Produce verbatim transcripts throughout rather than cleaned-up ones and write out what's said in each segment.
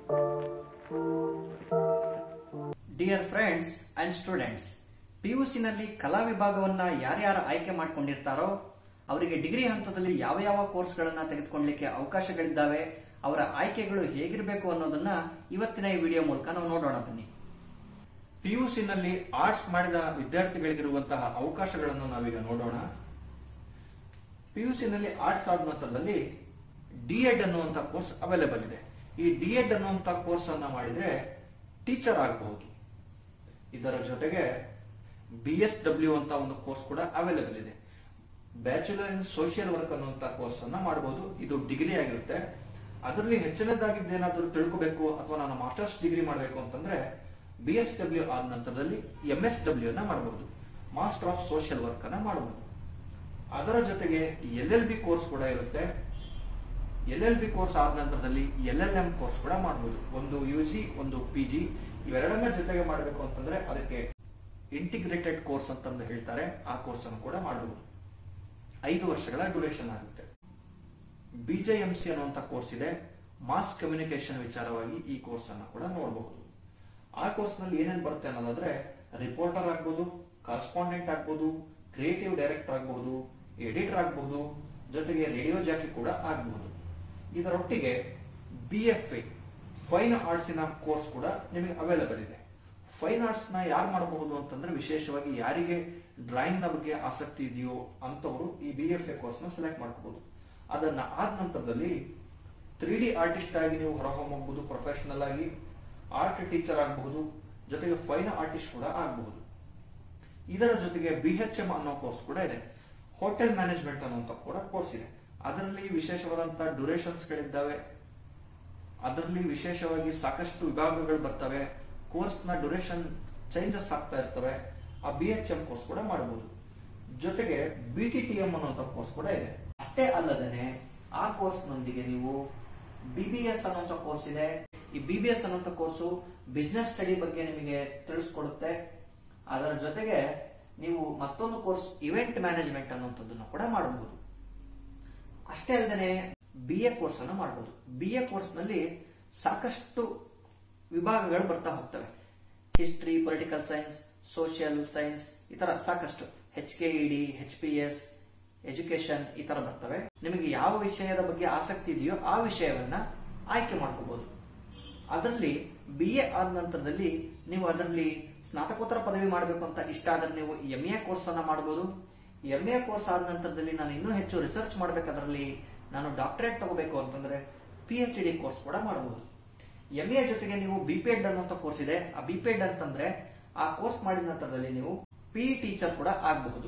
Dear friends and students, ಪಿಯುಸಿನಲ್ಲಿ ಕಲಾ ವಿಭಾಗವನ್ನ ಯಾರ್ಯಾರು ಆಯ್ಕೆ ಮಾಡಿಕೊಂಡಿರ್ತಾರೋ ಅವರಿಗೆ ಡಿಗ್ರಿ ಹಂತದಲ್ಲಿ ಯಾವ ಯಾವ ಕೋರ್ಸ್ಗಳನ್ನ ತೆಗೆದುಕೊಳ್ಳಲಿಕ್ಕೆ ಅವಕಾಶಗಳಿದ್ದಾವೆ, ಅವರ ಆಯ್ಕೆಗಳು ಹೇಗಿರಬೇಕು ಅನ್ನೋದನ್ನ ಇವತ್ತಿನ ಈ ವಿಡಿಯೋ ಮೂಲಕ ನಾವು ನೋಡೋಣ. ಬನ್ನಿ. ಪಿಯುಸಿನಲ್ಲಿ ಆರ್ಟ್ಸ್ ಮಾಡಿದ ವಿದ್ಯಾರ್ಥಿಗಳಿಗಿರುವಂತಹ ಅವಕಾಶಗಳನ್ನು ನಾವೀಗ ನೋಡೋಣ. ಪಿಯುಸಿನಲ್ಲಿ ಆರ್ಟ್ಸ್ ಆದ ನಂತರದಲ್ಲಿ ಡಿ ಎಡ್ ಅನ್ನುವಂತ ಕೋರ್ಸ್ ಅವೈಲೇಬಲ್ ಇದೆ. ಈ ಡಿ ಎಡ್ ಅನ್ನುವಂತ ಕೋರ್ಸ್ ಅನ್ನ ಮಾಡಿದ್ರೆ ಟೀಚರ್ ಆಗಬಹುದು. ಇದರ ಜೊತೆಗೆ ಬಿ ಎಸ್ ಡಬ್ಲ್ಯೂ ಅಂತ ಒಂದು ಕೋರ್ಸ್ ಕೂಡ ಅವೈಲೇಬಲ್ ಇದೆ. ಬ್ಯಾಚುಲರ್ ಇನ್ ಸೋಷಿಯಲ್ ವರ್ಕ್ ಅನ್ನುವಂತ ಕೋರ್ಸ್ ಅನ್ನ ಮಾಡಬಹುದು. ಇದು ಡಿಗ್ರಿ ಆಗಿರುತ್ತೆ. ಅದರಲ್ಲಿ ಹೆಚ್ಚಿನದಾಗಿದ್ದೇನಾದ್ರೂ ತಿಳ್ಕೋಬೇಕು ಅಥವಾ ನಾನು ಮಾಸ್ಟರ್ಸ್ ಡಿಗ್ರಿ ಮಾಡಬೇಕು ಅಂತಂದ್ರೆ ಬಿ ಎಸ್ ಡಬ್ಲ್ಯೂ ಆದ ನಂತರದಲ್ಲಿ ಎಂ ಎಸ್ ಡಬ್ಲ್ಯೂ ಅನ್ನ ಮಾಡಬಹುದು, ಮಾಸ್ಟರ್ ಆಫ್ ಸೋಷಿಯಲ್ ವರ್ಕ್ ಅನ್ನ ಮಾಡಬಹುದು. ಅದರ ಜೊತೆಗೆ ಎಲ್ ಎಲ್ ಬಿ ಕೋರ್ಸ್ ಕೂಡ ಇರುತ್ತೆ. ಎಲ್ ಎಲ್ ಬಿ ಕೋರ್ಸ್ ಆದ ನಂತರದಲ್ಲಿ ಎಲ್ ಎಲ್ ಎಂ ಕೋರ್ಸ್ ಕೂಡ ಮಾಡಬಹುದು. ಒಂದು ಯು ಜಿ, ಒಂದು ಪಿ ಜಿ, ಇವೆರಡನ್ನ ಜೊತೆಗೆ ಮಾಡಬೇಕು ಅಂತಂದ್ರೆ ಅದಕ್ಕೆ ಇಂಟಿಗ್ರೇಟೆಡ್ ಕೋರ್ಸ್ ಅಂತಂದು ಹೇಳ್ತಾರೆ. ಆ ಕೋರ್ಸ್ ಅನ್ನು ಕೂಡ ಮಾಡಬಹುದು. ಐದು ವರ್ಷಗಳ ಡ್ಯೂರೇಷನ್ ಆಗುತ್ತೆ. ಬಿಜೆ ಎಂ ಸಿ ಅನ್ನುವಂತ ಕೋರ್ಸ್ ಇದೆ. ಮಾಸ್ ಕಮ್ಯುನಿಕೇಶನ್ ವಿಚಾರವಾಗಿ ಈ ಕೋರ್ಸ್ ಅನ್ನ ಕೂಡ ನೋಡಬಹುದು. ಆ ಕೋರ್ಸ್ ನಲ್ಲಿ ಏನೇನು ಬರುತ್ತೆ ಅನ್ನೋದಾದ್ರೆ ರಿಪೋರ್ಟರ್ ಆಗ್ಬಹುದು, ಕರೆಸ್ಪಾಂಡೆಂಟ್ ಆಗ್ಬಹುದು, ಕ್ರಿಯೇಟಿವ್ ಡೈರೆಕ್ಟರ್ ಆಗಬಹುದು, ಎಡಿಟರ್ ಆಗಬಹುದು, ಜೊತೆಗೆ ರೇಡಿಯೋ ಜಾಕಿ ಕೂಡ ಆಗಬಹುದು. ಇದರೊಟ್ಟಿಗೆ ಬಿ ಎಫ್ ಎ ಫೈನ್ ಆರ್ಟ್ಸಿನ ಕೋರ್ಸ್ ಕೂಡ ನಿಮಗೆ ಅವೈಲೇಬಲ್ ಇದೆ. ಫೈನ್ ಆರ್ಟ್ಸ್ ನ ಯಾರು ಮಾಡಬಹುದು ಅಂತಂದ್ರೆ ವಿಶೇಷವಾಗಿ ಯಾರಿಗೆ ಡ್ರಾಯಿಂಗ್ ನ ಬಗ್ಗೆ ಆಸಕ್ತಿ ಇದೆಯೋ ಅಂತವರು ಈ ಬಿ ಎಫ್ ಎ ಕೋರ್ಸ್ ನ ಸೆಲೆಕ್ಟ್ ಮಾಡ್ಕೋಬಹುದು. ಅದನ್ನ ಆದ ನಂತರದಲ್ಲಿ ತ್ರೀ ಡಿ ಆರ್ಟಿಸ್ಟ್ ಆಗಿ ನೀವು ಹೊರಹೊಮ್ಮಬಹುದು. ಪ್ರೊಫೆಷನಲ್ ಆಗಿ ಆರ್ಟ್ ಟೀಚರ್ ಆಗಬಹುದು, ಜೊತೆಗೆ ಫೈನ್ ಆರ್ಟಿಸ್ಟ್ ಕೂಡ ಆಗಬಹುದು. ಇದರ ಜೊತೆಗೆ ಬಿ ಎಚ್ ಎಂ ಅನ್ನೋ ಕೋರ್ಸ್ ಕೂಡ ಇದೆ. ಹೋಟೆಲ್ ಮ್ಯಾನೇಜ್ಮೆಂಟ್ ಅನ್ನುವಂತ ಕೂಡ ಕೋರ್ಸ್ ಇದೆ. ಅದರಲ್ಲಿ ವಿಶೇಷವಾದಂತಹ ಡ್ಯೂರೇಷನ್ಸ್ ಗಳಿದ್ದಾವೆ. ಅದರಲ್ಲಿ ವಿಶೇಷವಾಗಿ ಸಾಕಷ್ಟು ವಿಭಾಗಗಳು ಬರ್ತವೆ. ಕೋರ್ಸ್ ನ ಡ್ಯೂರೇಷನ್ ಚೇಂಜಸ್ ಆಗ್ತಾ ಇರ್ತವೆ. ಆ ಬಿ ಎಚ್ ಎಂ ಕೋರ್ಸ್ ಕೂಡ ಮಾಡಬಹುದು. ಜೊತೆಗೆ ಬಿ ಟಿ ಟಿ ಎಂ ಅನ್ನುವಂತ ಕೋರ್ಸ್ ಕೂಡ ಇದೆ. ಅಷ್ಟೇ ಅಲ್ಲದೆ ಆ ಕೋರ್ಸ್ ನೊಂದಿಗೆ ನೀವು ಬಿ ಬಿ ಎಸ್ ಅನ್ನುವಂತ ಕೋರ್ಸ್ ಇದೆ. ಈ ಬಿ ಬಿ ಎಸ್ ಅನ್ನುವಂತ ಕೋರ್ಸು ಬಿಸ್ನೆಸ್ ಸ್ಟಡಿ ಬಗ್ಗೆ ನಿಮಗೆ ತಿಳಿಸ್ಕೊಡುತ್ತೆ. ಅದರ ಜೊತೆಗೆ ನೀವು ಮತ್ತೊಂದು ಕೋರ್ಸ್ ಇವೆಂಟ್ ಮ್ಯಾನೇಜ್ಮೆಂಟ್ ಅನ್ನುವಂಥದ್ದನ್ನು ಕೂಡ ಮಾಡಬಹುದು. ಅಷ್ಟೇ ಅಲ್ಲದೆ ಬಿ ಎ ಕೋರ್ಸ್ ಅನ್ನು ಮಾಡಬಹುದು. ಬಿ ಎ ಕೋರ್ಸ್ ನಲ್ಲಿ ಸಾಕಷ್ಟು ವಿಭಾಗಗಳು ಬರ್ತಾ ಹೋಗ್ತವೆ. History, political science, social science, ಈ ತರ ಸಾಕಷ್ಟು H K E D, H P S, education ಈ ತರ ಬರ್ತವೆ. ನಿಮಗೆ ಯಾವ ವಿಷಯದ ಬಗ್ಗೆ ಆಸಕ್ತಿ ಇದೆಯೋ ಆ ವಿಷಯವನ್ನ ಆಯ್ಕೆ ಮಾಡ್ಕೋಬಹುದು. ಅದರಲ್ಲಿ ಬಿ ಎ ಆದ ನಂತರದಲ್ಲಿ ನೀವು ಅದರಲ್ಲಿ ಸ್ನಾತಕೋತ್ತರ ಪದವಿ ಮಾಡಬೇಕು ಅಂತ ಇಷ್ಟ ಆದ್ರೆ ನೀವು ಎಂ ಎ ಕೋರ್ಸ್ ಅನ್ನ ಮಾಡಬಹುದು. ಎಂ ಎ ಕೋರ್ಸ್ ಆದ ನಂತರದಲ್ಲಿ ನಾನು ಇನ್ನೂ ಹೆಚ್ಚು ರಿಸರ್ಚ್ ಮಾಡ್ಬೇಕು, ಅದರಲ್ಲಿ ನಾನು ಡಾಕ್ಟರೇಟ್ ತಗೋಬೇಕು ಅಂತಂದ್ರೆ ಪಿ ಎಚ್ ಡಿ ಕೋರ್ಸ್ ಕೂಡ ಮಾಡಬಹುದು. ಎಂ ಎ ಜೊತೆಗೆ ನೀವು ಬಿ ಪಿ ಎಡ್ ಅನ್ನುವಂತ ಕೋರ್ಸ್ ಇದೆ. ಆ ಬಿ ಪಿ ಎಡ್ ಅಂತಂದ್ರೆ ಆ ಕೋರ್ಸ್ ಮಾಡಿದ ನಂತರದಲ್ಲಿ ನೀವು ಪಿ ಟೀಚರ್ ಕೂಡ ಆಗಬಹುದು.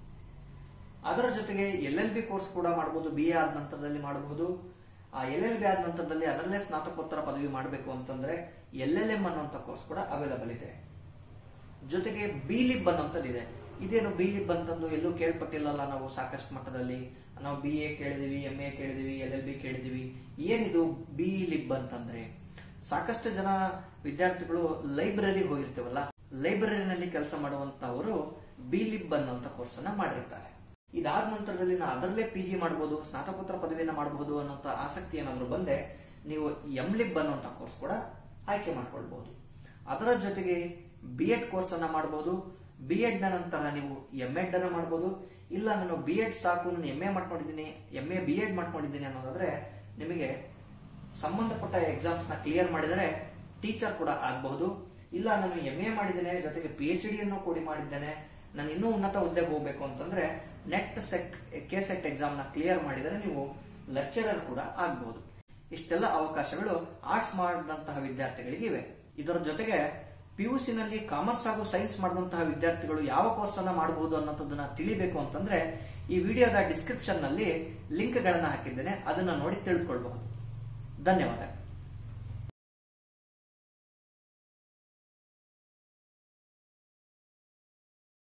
ಅದರ ಜೊತೆಗೆ ಎಲ್ ಎಲ್ ಬಿ ಕೋರ್ಸ್ ಕೂಡ ಮಾಡಬಹುದು. ಬಿ ಎ ಆದ ನಂತರದಲ್ಲಿ ಮಾಡಬಹುದು. ಆ ಎಲ್ ಎಲ್ ಬಿ ಆದ ನಂತರದಲ್ಲಿ ಅದರಲ್ಲೇ ಸ್ನಾತಕೋತ್ತರ ಪದವಿ ಮಾಡಬೇಕು ಅಂತಂದ್ರೆ ಎಲ್ ಎಲ್ ಎಂ ಅನ್ನುವಂತ ಕೋರ್ಸ್ ಕೂಡ ಅವೈಲೇಬಲ್ ಇದೆ. ಜೊತೆಗೆ ಬಿ ಲಿಬ್ ಅನ್ನುವಂಥದ್ದಿದೆ. ಇದೇನು ಬಿ ಲಿಬ್ ಅಂತಂದು ಎಲ್ಲೂ ಕೇಳ್ಪಟ್ಟಿಲ್ಲಲ್ಲ ನಾವು ಸಾಕಷ್ಟು ಮಟ್ಟದಲ್ಲಿ. ನಾವು ಬಿ ಎ ಕೇಳಿದಿವಿ, ಎಂ ಎ ಕೇಳಿದಿವಿ, ಎಲ್ ಎಲ್ ಬಿ ಕೇಳಿದಿವಿ. ಏನಿದು ಬಿ ಲಿಬ್ ಅಂತಂದ್ರೆ ಸಾಕಷ್ಟು ಜನ ವಿದ್ಯಾರ್ಥಿಗಳು ಲೈಬ್ರರಿ ಹೋಗಿರ್ತೇವಲ್ಲ, ಲೈಬ್ರರಿನಲ್ಲಿ ಕೆಲಸ ಮಾಡುವಂತವರು ಬಿ ಲಿಬ್ ಅನ್ನುವಂತ ಕೋರ್ಸ್ ಅನ್ನ ಮಾಡಿರ್ತಾರೆ. ಇದಾದ ನಂತರದಲ್ಲಿ ನಾವು ಅದರಲ್ಲೇ ಪಿ ಜಿ ಮಾಡಬಹುದು, ಸ್ನಾತಕೋತ್ತರ ಪದವಿಯನ್ನ ಮಾಡಬಹುದು ಅನ್ನೋಂತ ಆಸಕ್ತಿ ಏನಾದ್ರು ಬಂದೆ ನೀವು ಎಂ ಲಿಬ್ ಅನ್ನುವಂತ ಕೋರ್ಸ್ ಕೂಡ ಆಯ್ಕೆ ಮಾಡ್ಕೊಳ್ಬಹುದು. ಅದರ ಜೊತೆಗೆ ಬಿ ಎಡ್ ಕೋರ್ಸ್ ಅನ್ನ ಮಾಡಬಹುದು. ಬಿ ಎಡ್ ನ ನಂತರ ನೀವು ಎಂ ಎಡ್ ಅನ್ನ ಮಾಡಬಹುದು. ಇಲ್ಲ ನಾನು ಬಿ ಎಡ್ ಸಾಕು, ನಾನು ಎಂ ಎ ಮಾಡ್ಕೊಂಡಿದ್ದೀನಿ, ಎಂ ಎ ಬಿ ಎಡ್ ಮಾಡ್ಕೊಂಡಿದ್ದೀನಿ ಅನ್ನೋದಾದ್ರೆ ನಿಮಗೆ ಸಂಬಂಧಪಟ್ಟ ಎಕ್ಸಾಮ್ಸ್ ನ ಕ್ಲಿಯರ್ ಮಾಡಿದರೆ ಟೀಚರ್ ಕೂಡ ಆಗಬಹುದು. ಇಲ್ಲ ನಾನು ಎಂ ಎ ಮಾಡಿದ್ದೇನೆ, ಜೊತೆಗೆ ಪಿ ಎಚ್ ಡಿ ಅನ್ನು ಕೂಡ ಮಾಡಿದ್ದೇನೆ, ನಾನು ಇನ್ನೂ ಉನ್ನತ ಹುದ್ದೆಗೆ ಹೋಗ್ಬೇಕು ಅಂತಂದ್ರೆ NET SET K SET exam ನ ಕ್ಲಿಯರ್ ಮಾಡಿದರೆ ನೀವು ಲೆಕ್ಚರರ್ ಕೂಡ ಆಗಬಹುದು. ಇಷ್ಟೆಲ್ಲ ಅವಕಾಶಗಳು ಆರ್ಟ್ಸ್ ಮಾಡಿದಂತಹ ವಿದ್ಯಾರ್ಥಿಗಳಿಗೆ ಇವೆ. ಇದರ ಜೊತೆಗೆ ಪಿಯುಸಿನಲ್ಲಿ ಕಾಮರ್ಸ್ ಹಾಗೂ ಸೈನ್ಸ್ ಮಾಡಿದಂತಹ ವಿದ್ಯಾರ್ಥಿಗಳು ಯಾವ ಕೋರ್ಸ್ ಅನ್ನ ಮಾಡಬಹುದು ಅನ್ನೋದನ್ನ ತಿಳಿಬೇಕು ಅಂತಂದ್ರೆ ಈ ವಿಡಿಯೋದ ಡಿಸ್ಕ್ರಿಪ್ಷನ್ ನಲ್ಲಿ ಲಿಂಕ್ ಗಳನ್ನ ಹಾಕಿದ್ದೇನೆ, ಅದನ್ನ ನೋಡಿ ತಿಳಿದುಕೊಳ್ಳಬಹುದು. ಧನ್ಯವಾದ.